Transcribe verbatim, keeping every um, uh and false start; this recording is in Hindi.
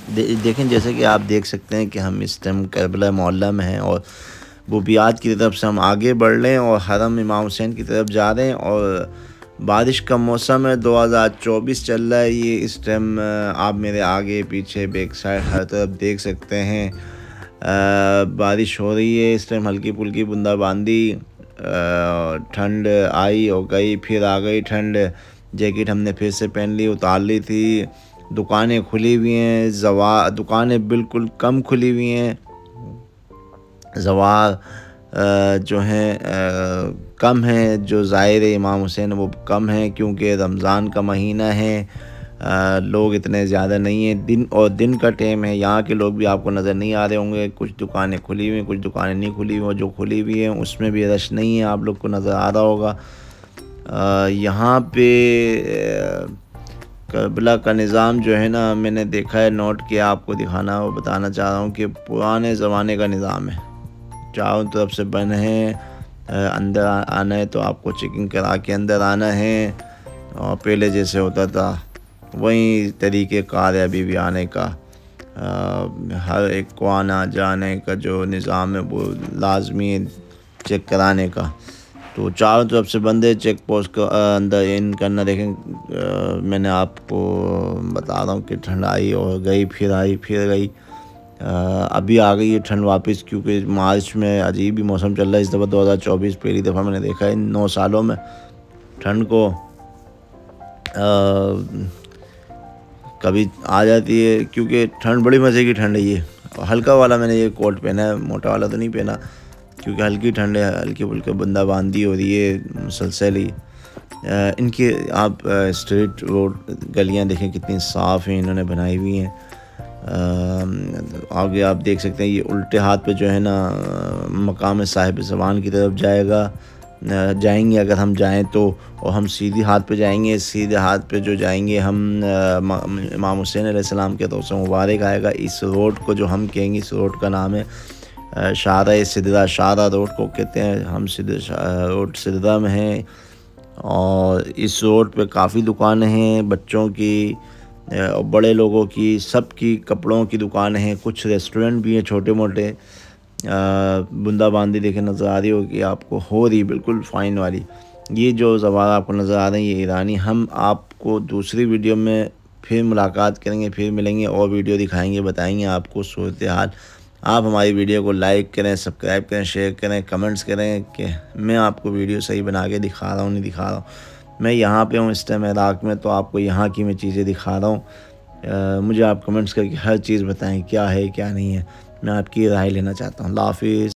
दे, देखें जैसे कि आप देख सकते हैं कि हम इस टाइम करबला मोहल्ला में हैं और बुबियात की तरफ से हम आगे बढ़ रहे हैं और हरम इमाम हुसैन की तरफ जा रहे हैं। और बारिश का मौसम है, दो हज़ार चौबीस चल रहा है ये इस टाइम। आप मेरे आगे पीछे बैक साइड हर तरफ देख सकते हैं बारिश हो रही है इस टाइम, हल्की फुल्की बूंदाबांदी। ठंड आई और गई, फिर आ गई ठंड। जैकेट हमने फिर से पहन ली, उतार ली थी। दुकानें खुली हुई हैं, जवा दुकानें बिल्कुल कम खुली हुई हैं। जवार जो हैं कम हैं, जो ज़ाहिर इमाम हुसैन वो कम हैं क्योंकि रमज़ान का महीना है। आ, लोग इतने ज़्यादा नहीं हैं, दिन और दिन का टाइम है। यहाँ के लोग भी आपको नज़र नहीं आ रहे होंगे, कुछ दुकानें खुली हुई हैं, कुछ दुकानें नहीं खुली हुई हैं। जो खुली हुई हैं उसमें भी रश नहीं है, आप लोग को नज़र आ रहा होगा। यहाँ पे करबला का निज़ाम जो है ना, मैंने देखा है, नोट किया, आपको दिखाना और बताना चाह रहा हूँ कि पुराने ज़माने का निज़ाम है। चारों तरफ से बंद है, अंदर आना है तो आपको चेकिंग करा के अंदर आना है। और पहले जैसे होता था वही तरीके कार है अभी भी आने का। आ, हर एक को आना जाने का जो निज़ाम है वो लाजमी है चेक कराने का। तो चारों तरफ से बंद है, चेक पोस्ट का अंदर इन करना। देखें आ, मैंने आपको बता रहा हूँ कि ठंड आई और गई, फिर आई फिर गई। अभी आ गई है ठंड वापस, क्योंकि मार्च में अजीब ही मौसम चल रहा है इस दफ़ा। दो हज़ार चौबीस पहली दफ़ा मैंने देखा है नौ सालों में ठंड को आ, कभी आ जाती है, क्योंकि ठंड बड़ी मज़े की ठंड है ये। हल्का वाला मैंने ये कोट पहना है, मोटा वाला तो नहीं पहना, क्योंकि हल्की ठंड है, हल्की फुल्की बूंदाबांदी हो रही है मुसलसल ही। इनके आप स्ट्रीट रोड गलियां देखें कितनी साफ़ हैं, इन्होंने बनाई हुई हैं। आगे आप देख सकते हैं ये उल्टे हाथ पे जो है ना मकाम साहिब ज़बान की तरफ जाएगा जाएंगे अगर हम जाएं तो। और हम सीधी हाथ पे जाएंगे, सीधे हाथ पे जो जाएंगे हम इमाम हुसैन अलैहिस्सलाम के रोज़ा मुबारक आएगा। इस रोड को जो हम कहेंगे, इस रोड का नाम है शारा सिदरा, शारा रोड को कहते हैं हम। सिदरा रोड सिदरा में है और इस रोड पे काफ़ी दुकानें हैं, बच्चों की, बड़े लोगों की, सब की कपड़ों की दुकानें हैं। कुछ रेस्टोरेंट भी हैं छोटे मोटे। बूंदाबांदी देखे नज़र आ रही होगी आपको, हो रही बिल्कुल फ़ाइन वाली। ये जो ज़वार आपको नज़र आ रहे हैं ये ईरानी। हम आपको दूसरी वीडियो में फिर मुलाकात करेंगे, फिर मिलेंगे और वीडियो दिखाएंगे, बताएंगे आपको सूरत हाल। आप हमारी वीडियो को लाइक करें, सब्सक्राइब करें, शेयर करें, कमेंट्स करें कि मैं आपको वीडियो सही बना के दिखा रहा हूँ नहीं दिखा रहा हूँ। मैं यहाँ पे हूँ इस टाइम इराक़ में, तो आपको यहाँ की मैं चीज़ें दिखा रहा हूँ। मुझे आप कमेंट्स करके हर चीज़ बताएं क्या है क्या नहीं है, मैं आपकी राय लेना चाहता हूँ। अल्लाह हाफ़िज़।